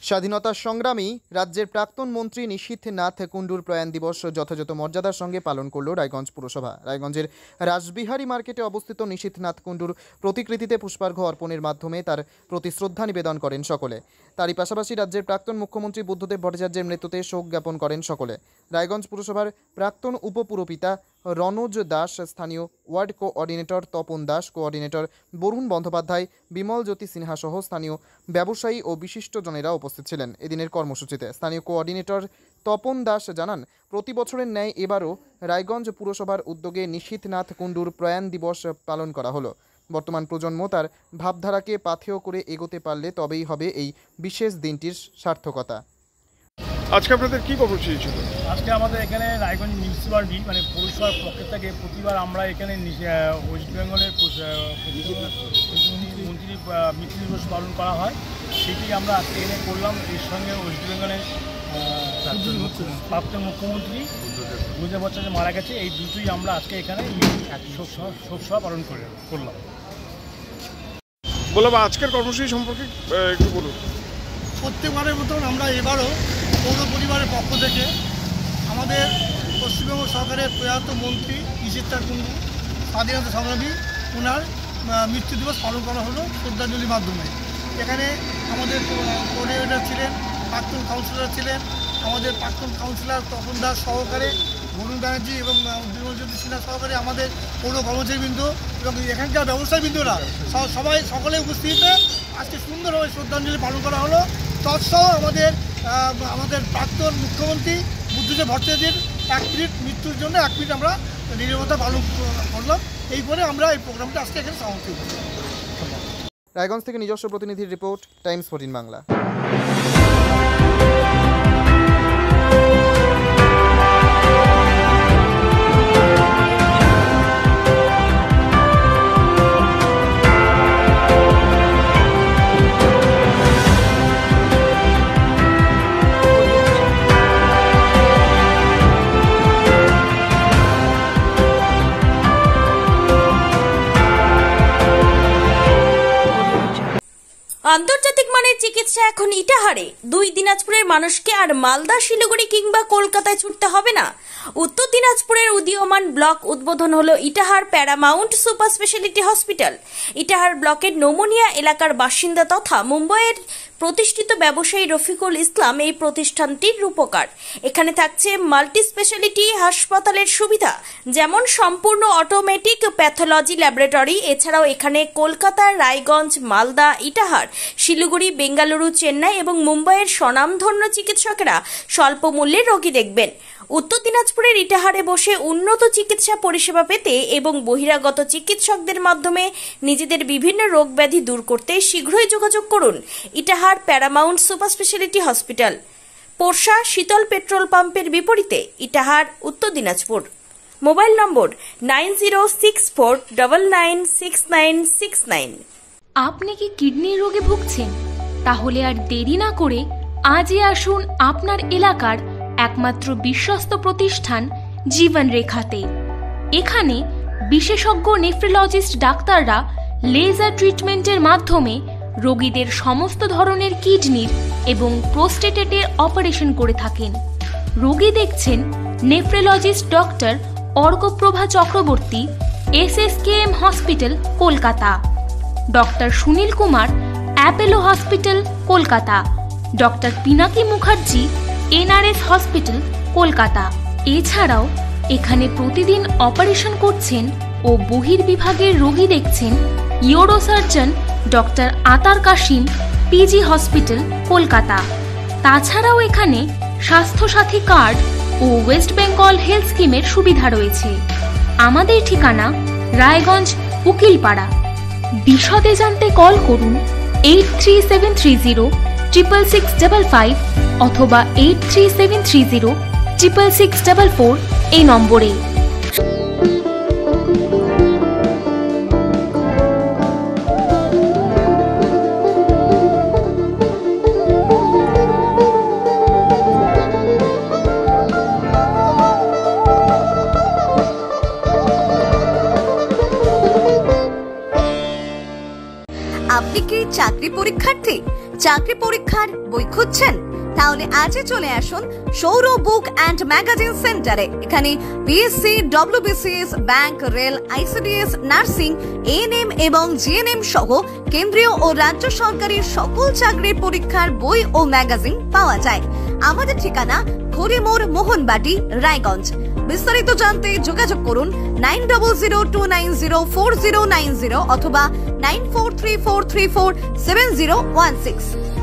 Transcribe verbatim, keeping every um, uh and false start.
স্বাধীনতা সংগ্রামী রাজ্যের প্রাক্তন মন্ত্রী নিশীথ নাথ কুণ্ডুর প্রয়াণ দিবস যথাযথ মর্যাদার সঙ্গে পালন করল রায়গঞ্জ পুরসভা। রায়গঞ্জের রাসবিহারী মার্কেটে অবস্থিত নিশীথ নাথ কুণ্ডুর প্রতিকৃতিতে পুষ্পার্ঘ্য অর্পণের মাধ্যমে তার প্রতি শ্রদ্ধা নিবেদন করেন সকলে। তারই পাশাপাশি রাজ্যের প্রাক্তন মুখ্যমন্ত্রী বুদ্ধদেব ভট্টাচার্যের মৃত্যুতে শোক জ্ঞাপন করেন সকলে। রায়গঞ্জ পুরসভার প্রাক্তন উপপুরপিতা রনোজ দাস, স্থানীয় ward coordinator Tapan Das, coordinator Barun Bandyopadhyay, Bimal Jyoti Sinha সহ স্থানীয় ব্যবসায়ী ও বিশিষ্টজনেরা উপস্থিত ছিলেন এদিনের কর্মসূচিতে। স্থানীয় কোঅর্ডিনেটর তপন দাস জানান, প্রতি বছরের ন্যায় এবারও রায়গঞ্জ পুরসভার উদ্যোগে নিশীথ নাথ কুণ্ডুর প্রয়াণ দিবস পালন করা হলো। বর্তমান প্রজন্ম তার ভাবধারাকে পাথেয় করে এগোতে পারলে তবেই হবে এই বিশেষ দিনটির সার্থকতা। আজকে আপনাদের কি কর্মসূচি ছিল? আজকে আমাদের এখানে রায়গঞ্জ মিউনিসিপ্যালিটি মানে পৌরসভার পক্ষ থেকে প্রতিবার আমরা এখানে ওয়েস্ট বেঙ্গলের মন্ত্রী মৃত্যু দিবস পালন করা হয়, সেটি আমরা আজকে এখানে করলাম। এর সঙ্গে ওয়েস্ট বেঙ্গলের প্রাক্তন মুখ্যমন্ত্রী বুদ্ধদেব ভট্টাচার্য মারা গেছে, এই দুটোই আমরা আজকে এখানে শোক সভা পালন করলাম। বললাম আজকের কর্মসূচি সম্পর্কে একটু বলুন। প্রত্যেকবারের মতন আমরা এবারও পৌর পরিবারের পক্ষ থেকে আমাদের পশ্চিমবঙ্গ সরকারের প্রয়াত মন্ত্রী নিশীথ নাথ কুণ্ডু স্বাধীনতা সংগ্রামী ওনার মৃত্যু দিবস পালন করা হলো শ্রদ্ধাঞ্জলির মাধ্যমে। এখানে আমাদের কোঅর্ডিনেটর ছিলেন, প্রাক্তন কাউন্সিলর ছিলেন, আমাদের প্রাক্তন কাউন্সিলর তপন দাস সহকারে, বরুণ ব্যানার্জি এবং বিমল জ্যোতি সিনহা সহকারে আমাদের পৌর কর্মচারীবৃন্দ এবং এখানকার ব্যবসায়ীবৃন্দরা সবাই সকলে উপস্থিত আজকে সুন্দরভাবে শ্রদ্ধাঞ্জলি পালন করা হলো। তৎসহ আমাদের আমাদের প্রাক্তন মুখ্যমন্ত্রী বুদ্ধদেব ভট্টাচার্যের এক মিনিট মৃত্যুর জন্য এক মিনিট আমরা নীরবতা পালন করলাম। এই করে আমরা এই প্রোগ্রামটা আজকে এখানে সমাপ্তি করলাম। রায়গঞ্জ থেকে নিজস্ব প্রতিনিধির রিপোর্ট, টাইমস ফোরটিন বাংলা। আন্তর্জাতিক মানের চিকিৎসা এখন ইটাহারে। দুই দিনাজপুরের মানুষকে আর মালদা, শিলিগুড়ি কিংবা কলকাতায় ছুটতে হবে না। উত্তর দিনাজপুরের উদীয়মান ব্লক উদ্বোধন হলো Itahar paramount super speciality hospital. Itahar ব্লকের নোমনিয়া এলাকার বাসিন্দা তথা মুম্বাইয়ের প্রতিষ্ঠিত ব্যবসায়ী রফিকুল ইসলাম এই প্রতিষ্ঠানটির রূপকার। এখানে থাকছে মাল্টি স্পেশালিটি হাসপাতালের সুবিধা, যেমন সম্পূর্ণ অটোমেটিক প্যাথোলজি ল্যাবরেটরি। এছাড়াও এখানে কলকাতা, রায়গঞ্জ, মালদা, ইটাহার, শিলিগুড়ি, বেঙ্গালুরু, চেন্নাই এবং মুম্বাইয়ের স্বনামধন্য চিকিৎসকেরা স্বল্প মূল্যে রোগী দেখবেন। উত্তর দিনাজপুরের ইটাহারে বসে উন্নত চিকিৎসা পরিষেবা পেতে এবং বহিরাগত চিকিৎসকদের মাধ্যমে নিজেদের বিভিন্ন রোগ ব্যাধি দূর করতে শীঘ্রই যোগাযোগ করুন Itahar paramount super speciality hospital, Porsha Sheetal petrol পাম্পের বিপরীতে, Itahar, Uttar Dinajpur. Mobile number nine zero six four double nine six nine six nine. আপনি কি কিডনির রোগে ভুগছেন? তাহলে আর দেরি না করে আজই আসুন আপনার এলাকার একমাত্র বিশ্বস্ত প্রতিষ্ঠান জীবন রেখাতে। এখানে বিশেষজ্ঞ নেফ্রোলজিস্ট ডাক্তাররা লেজার ট্রিটমেন্টের মাধ্যমে রোগীদের সমস্ত ধরনের কিডনির এবং প্রোস্টেটের অপারেশন করে থাকেন। রোগী দেখছেন nephrologist doctor Arkaprava Chakraborty, S S K M hospital, Kolkata. Doctor Sunil Kumar, Apollo hospital, Kolkata. Doctor Pinaki Mukherjee, N R S hospital, Kolkata. এছাড়াও এখানে প্রতিদিন অপারেশন করছেন ও বহির্বিভাগের রোগী দেখছেন ইউরোসার্জন ডক্টর আতার কাশিম, পিজি হসপিটাল, কলকাতা। তাছাড়াও এখানে স্বাস্থ্যসাথী কার্ড ও ওয়েস্ট বেঙ্গল হেলথ স্কিমের সুবিধা রয়েছে। আমাদের ঠিকানা রায়গঞ্জ, উকিলপাড়া। বিশদে জানতে কল করুন eight three seven three zero triple six double five অথবা eight three seven three zero triple six double four এই নম্বরে। আপনি কি চাকরি পরীক্ষার্থী? চাকরি পরীক্ষার বই খুঁজছেন? তাহলে আজই চলে আসুন সৌর বুক অ্যান্ড ম্যাগাজিন সেন্টারে। এখানে BSc, WBCS, bank, rail, ICDS, nursing, ANM এবং জিএনএম সহ কেন্দ্রীয় ও রাজ্য সরকারের সকল চাকরির পরীক্ষার বই ও ম্যাগাজিন পাওয়া যায়। আমাদের ঠিকানা খড়িমোড়, মোহনবাটি, রায়গঞ্জ। বিস্তারিত জানতে যোগাযোগ করুন nine double zero two nine zero four zero nine zero অথবা nine four three four three four seven zero one six.